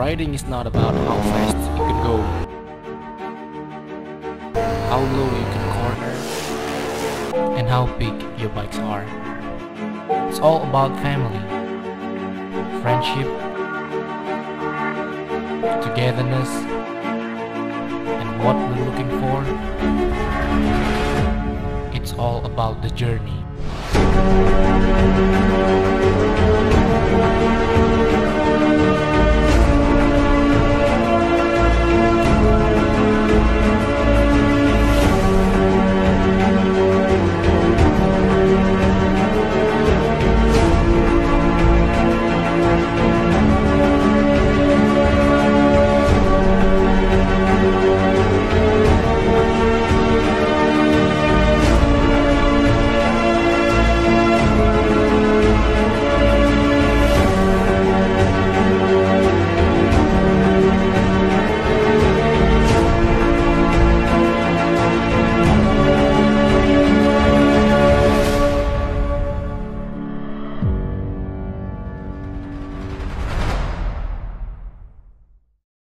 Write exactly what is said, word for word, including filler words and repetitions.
Riding is not about how fast you can go, how low you can corner, and how big your bikes are. It's all about family, friendship, togetherness, and what we're looking for. It's all about the journey.